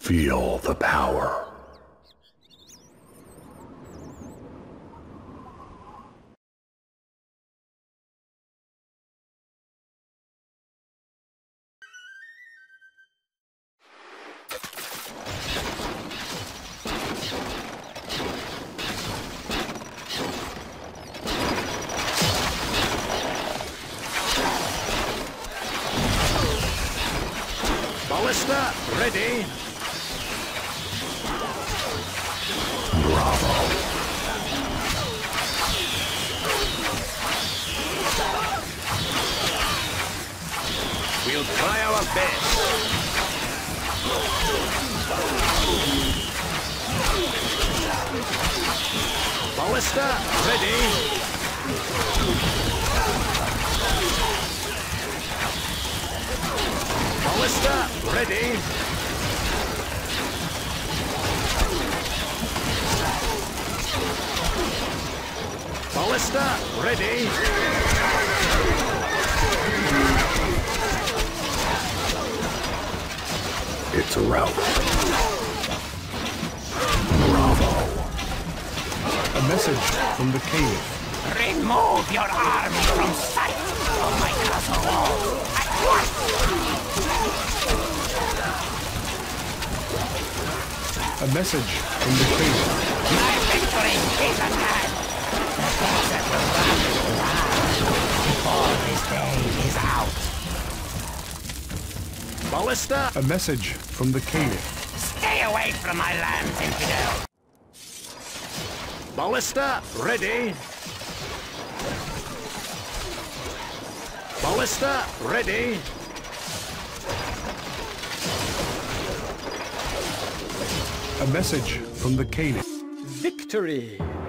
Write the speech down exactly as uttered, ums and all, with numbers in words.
Feel the power. Ballista, ready. Bravo. We'll try our best. Ballista, ready. Ballista, ready. Ballista, ready. It's a rout. Bravo. A message from the cave. Remove your army from sight of my castle wall at once! A message from the cave. My victory is at hand! The desert will run dry before this day is out! Ballista, A message from the cave. Stay away from my lands, infidel! Ballista, ready. Ballista, ready. A message from the cave. Victory!